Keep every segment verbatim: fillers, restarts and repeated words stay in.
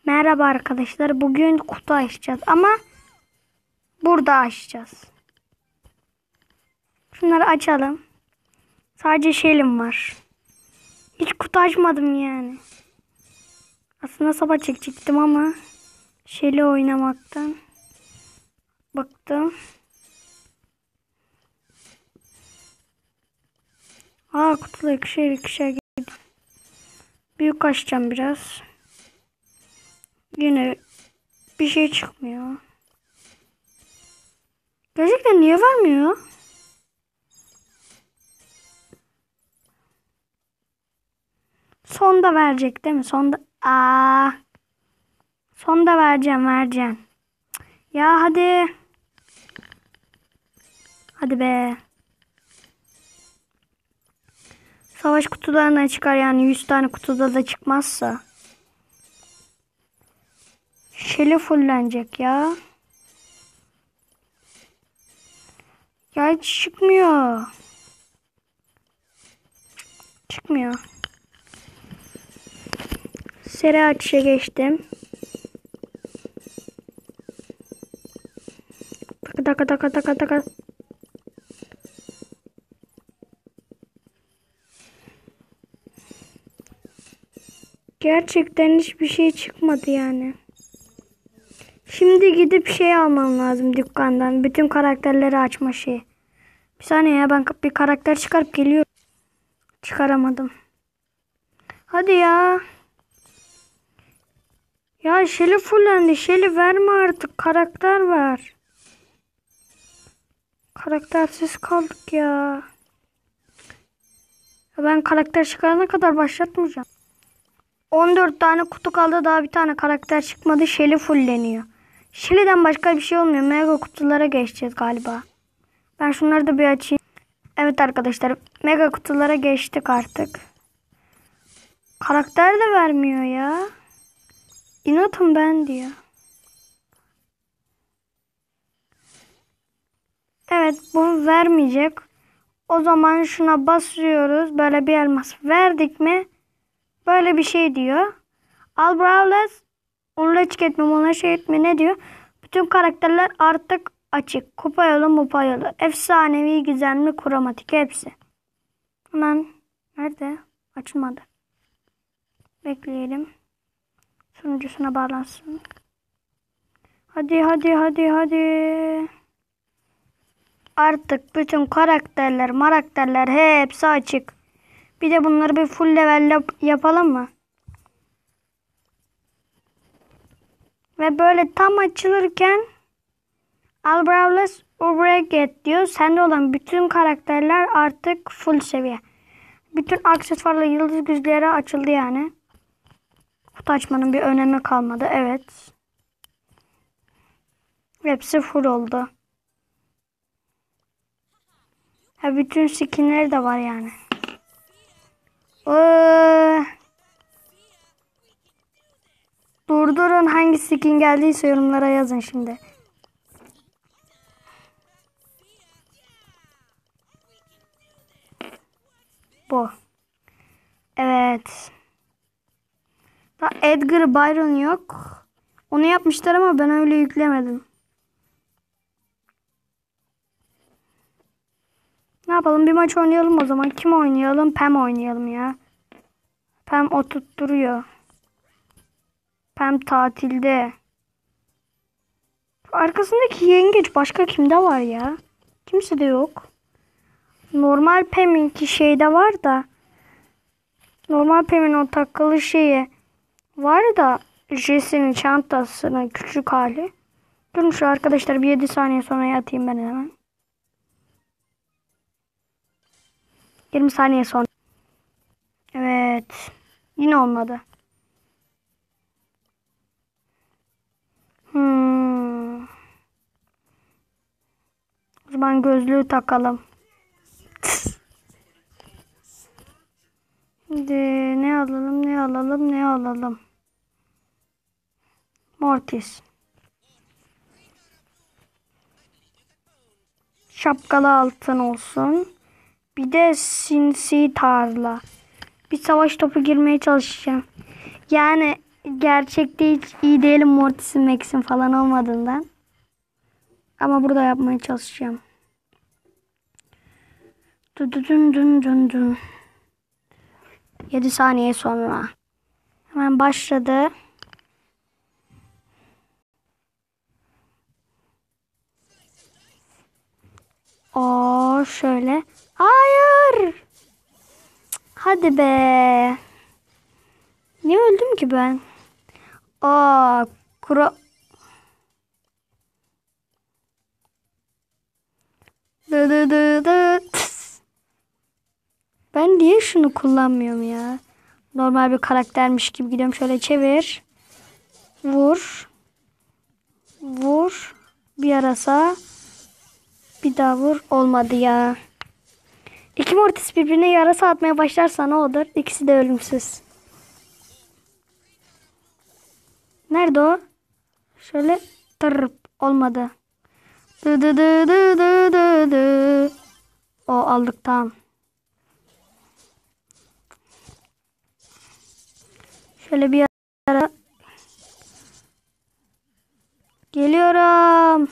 Merhaba arkadaşlar. Bugün kutu açacağız ama burada açacağız. Şunları açalım. Sadece şeyim var. Hiç kutu açmadım yani. Aslında sabah çekecektim ama şeyle oynamaktan bıktım. Aa, kutuda ikişer ikişer geldi. Büyük açacağım biraz. Yine bir şey çıkmıyor. Gerçekten niye vermiyor? Sonda verecek değil mi? Sonda. Aa. Sonda vereceğim, vereceğim. Ya hadi. Hadi be. Savaş kutularına çıkar yani yüz tane kutuda da çıkmazsa. Şeli fullenecek ya. Ya hiç çıkmıyor. Çıkmıyor. Seri açışa geçtim. Taka taka taka taka taka. Gerçekten hiçbir şey çıkmadı yani. Şimdi gidip şey almam lazım dükkandan. Bütün karakterleri açma şeyi. Bir saniye ya, ben bir karakter çıkarıp geliyorum. Çıkaramadım. Hadi ya. Ya Shelly fullendi. Shelly verme artık. Karakter ver. Karaktersiz kaldık ya. Ben karakter çıkarana kadar başlatmayacağım. on dört tane kutu kaldı. Daha bir tane karakter çıkmadı. Shelly fulleniyor. Shelly'den başka bir şey olmuyor. Mega kutulara geçeceğiz galiba. Ben şunları da bir açayım. Evet arkadaşlar. Mega kutulara geçtik artık. Karakter de vermiyor ya. İnatım ben diyor. Evet, bu vermeyecek. O zaman şuna basıyoruz. Böyle bir elmas verdik mi? Böyle bir şey diyor. Al Brawlers. Onunla hiç etme, ona şey etme, ne diyor? Bütün karakterler artık açık. Kupa yolu, mupa yolu. Efsanevi, gizemli, kromatik hepsi. Hemen nerede? Açılmadı. Bekleyelim. Sunucusuna bağlansın. Hadi hadi hadi hadi. Artık bütün karakterler, marakterler hepsi açık. Bir de bunları bir full level yap yapalım mı? Ve böyle tam açılırken Al Brawlers Ubreget diyor. Sende olan bütün karakterler artık full seviye. Bütün aksesuarla yıldız güçleri açıldı yani. Kutu açmanın bir önemi kalmadı. Evet. Hepsi full oldu. Ha, bütün skinleri de var yani. Ee, durdurun, hangi skin geldiyse yorumlara yazın şimdi. Bu. Evet. Da Edgar Byron yok. Onu yapmışlar ama ben öyle yüklemedim. Ne yapalım? Bir maç oynayalım o zaman. Kim oynayalım? Pam oynayalım ya. Pam oturtturuyor. Pam tatilde. Arkasındaki yengeç başka kimde var ya? Kimse de yok. Normal Pam'inki şeyde var da. Normal Pam'in o takılı şeyi var da Jesse'nin çantasının küçük hali. Durun şu arkadaşlar, bir yedi saniye sonra yatayım ben hemen. yirmi saniye sonra. Evet. Yine olmadı. Hmm. O zaman gözlüğü takalım. Şimdi ne alalım, ne alalım, ne alalım. Mortis. Şapkalı altın olsun. Bir de sinsi tarla. Bir savaş topu girmeye çalışacağım. Yani gerçekte hiç iyi değilim Mortis'in Max'in falan olmadığından. Ama burada yapmaya çalışacağım. Dun dun dun dun dun. yedi saniye sonra. Hemen başladı. Oo şöyle. Hayır. Hadi be. Niye öldüm ki ben? Aa, kura... Dı dı dı dı. Ben niye şunu kullanmıyorum ya? Normal bir karaktermiş gibi gidiyorum. Şöyle çevir. Vur. Vur. Bir yarasa. Bir daha vur. Olmadı ya. İki Mortis birbirine yarasa atmaya başlarsa ne olur? İkisi de ölümsüz. Nerede o? Şöyle tırp. Olmadı. Dı dı dı dı dı dı dı. O aldık tamam. Şöyle bir ara. Geliyorum.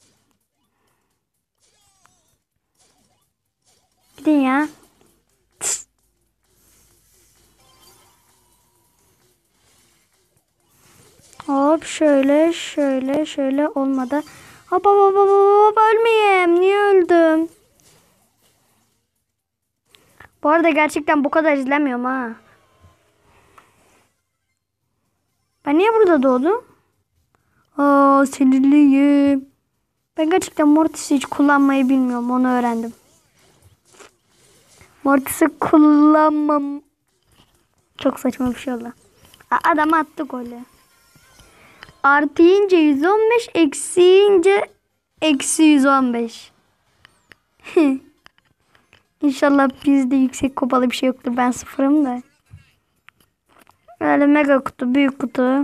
Gidin ya. Tıs. Hop şöyle şöyle şöyle olmadı. Hop hop hop hop hop ölmeyeyim. Niye öldüm? Bu arada gerçekten bu kadar izlemiyorum ha. Ben niye burada doğdum? Aa sinirliyim. Ben gerçekten Mortis'i hiç kullanmayı bilmiyorum. Onu öğrendim. Mortis'i kullanmam. Çok saçma bir şey oldu. Aa, adam attı golü. Artıyınca yüz on beş, eksiyince eksi yüz on beş. İnşallah bizde yüksek kupalı bir şey yoktur. Ben sıfırım da. Böyle mega kutu, büyük kutu.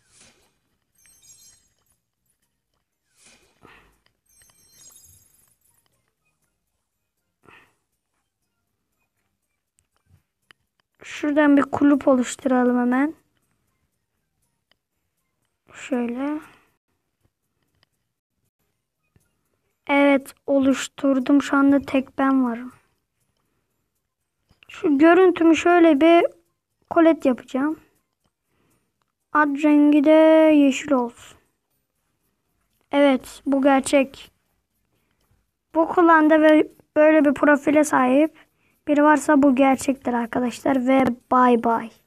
Şuradan bir kulüp oluşturalım hemen. Şöyle. Evet oluşturdum. Şu anda tek ben varım. Şu görüntümü şöyle bir kolet yapacağım. Ad rengi de yeşil olsun. Evet bu gerçek. Bu klanda ve böyle bir profile sahip biri varsa bu gerçektir arkadaşlar ve bay bay.